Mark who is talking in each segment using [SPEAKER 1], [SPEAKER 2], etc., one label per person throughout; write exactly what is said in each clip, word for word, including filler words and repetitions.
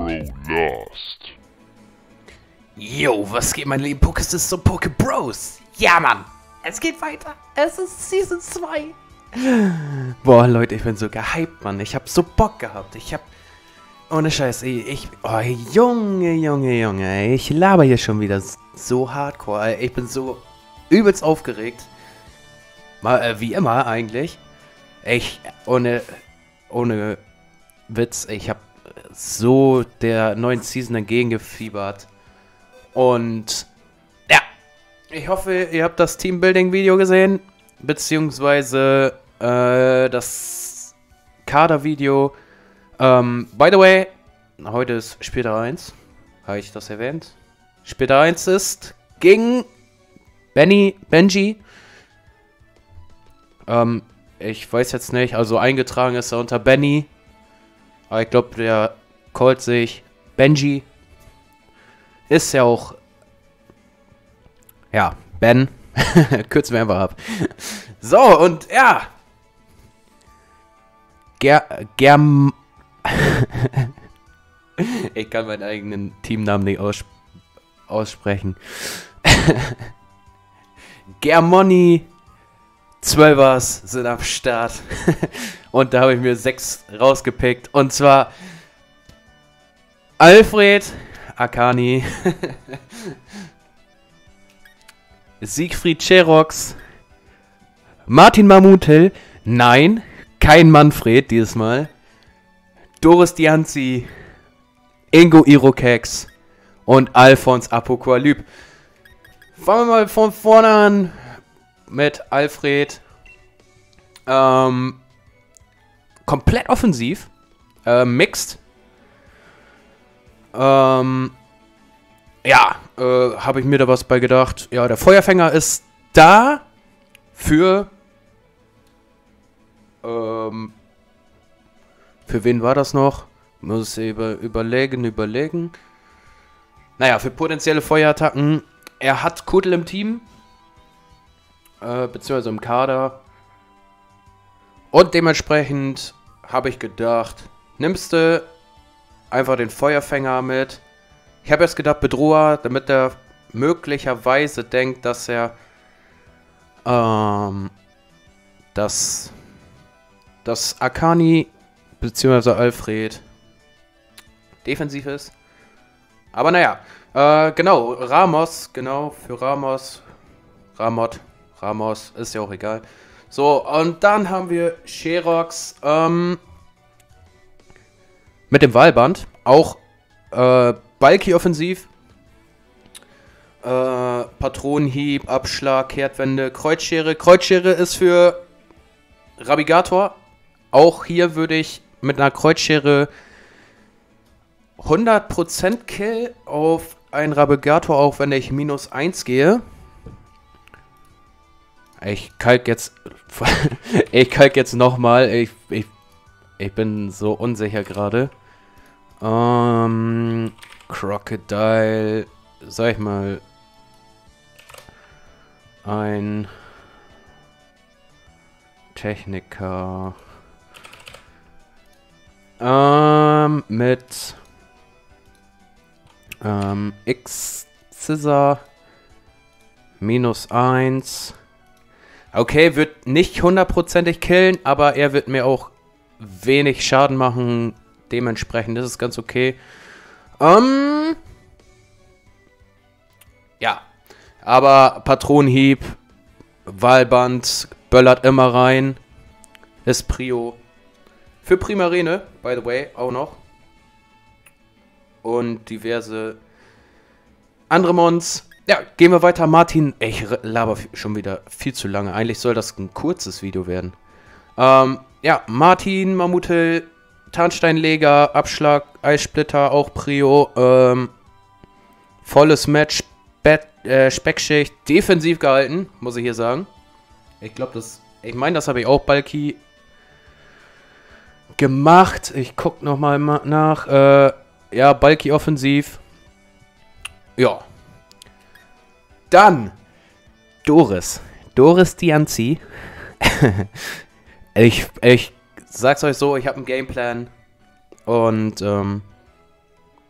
[SPEAKER 1] Lost.
[SPEAKER 2] Yo, was geht, mein lieben Pokestis und Pokebros? Ja, Mann, es geht weiter. Es ist Season zwei. Boah, Leute, ich bin so gehypt, Mann. Ich hab so Bock gehabt. Ich hab... Ohne Scheiß, ich... ich oh, Junge, Junge, Junge. Ich laber hier schon wieder so hardcore. Ich bin so übelst aufgeregt. Mal, äh, wie immer eigentlich. Ich... Ohne... Ohne Witz, ich hab so der neuen Season entgegengefiebert. Und... Ja. Ich hoffe, ihr habt das Teambuilding-Video gesehen. Beziehungsweise äh, das Kader-Video. Ähm, by the way, heute ist Spiel eins. Habe ich das erwähnt? Spiel eins ist gegen Benny, Benji. Ähm, ich weiß jetzt nicht, also eingetragen ist er unter Benny. Aber ich glaube, der callt sich Benji. Ist ja auch, ja, Ben. Kürzen wir einfach ab. So, und ja. Ger... Germ... Ich kann meinen eigenen Teamnamen nicht aus aussprechen. Germoni Zwölfers sind am Start. Und da habe ich mir sechs rausgepickt. Und zwar Alfred Akani, Siegfried Cherox, Martin Mamutel, nein, kein Manfred dieses Mal, Doris Dianzi, Ingo Irokex und Alphons Apokalyp. Fangen wir mal von vorne an mit Alfred. Ähm, komplett offensiv, äh, mixed. Ähm, ja, äh, habe ich mir da was bei gedacht. Ja, der Feuerfänger ist da für, ähm, für wen war das noch? Muss ich über, überlegen, überlegen. Naja, für potenzielle Feuerattacken. Er hat Kudel im Team, äh, beziehungsweise im Kader. Und dementsprechend habe ich gedacht, nimmst du einfach den Feuerfänger mit. Ich habe erst gedacht, Bedroher, damit er möglicherweise denkt, dass er ähm, dass, dass Akani bzw. Alfred defensiv ist. Aber naja, äh, genau, Ramos, genau, für Ramos, Ramot, Ramos, ist ja auch egal. So, und dann haben wir Cherox, ähm, mit dem Wahlband, auch äh, Bulky offensiv, äh, Patronenhieb, Abschlag, Kehrtwende, Kreuzschere. Kreuzschere ist für Rabigator. Auch hier würde ich mit einer Kreuzschere hundert Prozent Kill auf einen Rabigator, auch wenn ich minus eins gehe. Ich kalk jetzt, ich kalk jetzt nochmal, ich, ich, ich bin so unsicher gerade. Ähm, Crocodile, sag ich mal, ein Techniker, ähm, mit, ähm, X-Scissor, minus eins. Okay, wird nicht hundertprozentig killen, aber er wird mir auch wenig Schaden machen. Dementsprechend ist es ganz okay. Ähm. Ja. Aber Patronenhieb, Wahlband, böllert immer rein. Ist Prio. Für Primarine, by the way, auch noch. Und diverse andere Mons. Ja, gehen wir weiter. Martin, ich laber schon wieder viel zu lange. Eigentlich soll das ein kurzes Video werden. Ähm, ja, Martin, Mamutel, Tarnsteinleger, Abschlag, Eissplitter, auch Prio. Ähm, volles Match, Bett, äh, Speckschicht, defensiv gehalten, muss ich hier sagen. Ich glaube, das, ich meine, das habe ich auch Bulky gemacht. Ich gucke nochmal nach. Äh, ja, Bulky offensiv. Ja. Dann Doris. Doris Dianzi. ich, ich sag's euch so, ich habe einen Gameplan. Und, ähm,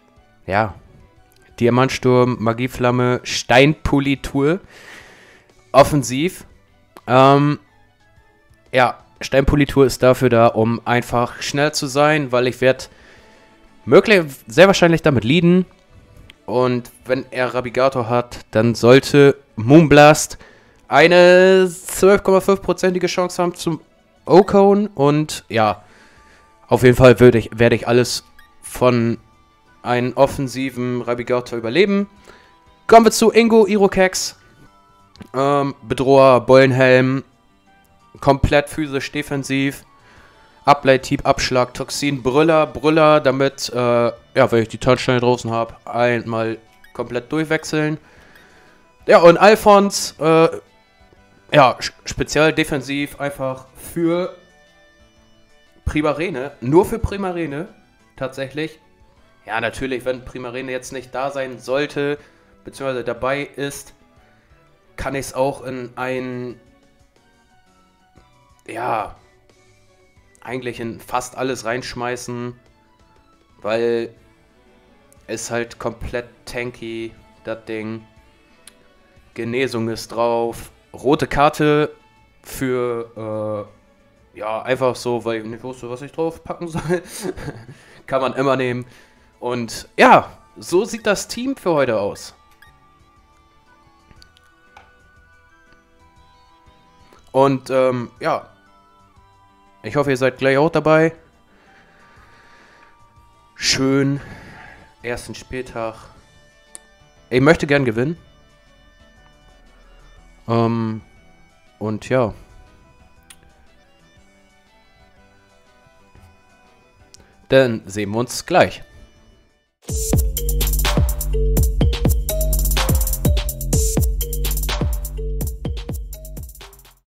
[SPEAKER 2] ja, Diamantsturm, Magieflamme, Steinpolitur. Offensiv. Ähm, ja, Steinpolitur ist dafür da, um einfach schnell zu sein, weil ich werde möglich, sehr wahrscheinlich damit leaden. Und wenn er Rabigator hat, dann sollte Moonblast eine zwölf Komma fünf prozentige Chance haben zum O-Cone. Und ja, auf jeden Fall würde ich, werde ich alles von einem offensiven Rabigator überleben. Kommen wir zu Ingo Irokex. Ähm, Bedroher, Beulenhelm, komplett physisch defensiv. Ableit-Typ, Abschlag, Toxin, Brüller, Brüller, damit, äh, ja, wenn ich die Turnsteine draußen habe, einmal komplett durchwechseln. Ja, und Alphons, äh, ja, speziell defensiv einfach für Primarene, nur für Primarene, tatsächlich. Ja, natürlich, wenn Primarene jetzt nicht da sein sollte, beziehungsweise dabei ist, kann ich es auch in ein, ja, eigentlich in fast alles reinschmeißen, weil es halt komplett tanky, das Ding. Genesung ist drauf. Rote Karte für, äh, ja, einfach so, weil ich nicht wusste, was ich drauf packen soll. Kann man immer nehmen. Und ja, so sieht das Team für heute aus. Und ähm, ja, ich hoffe, ihr seid gleich auch dabei. Schön. Ersten Spieltag. Ich möchte gern gewinnen. Ähm, und ja. Dann sehen wir uns gleich.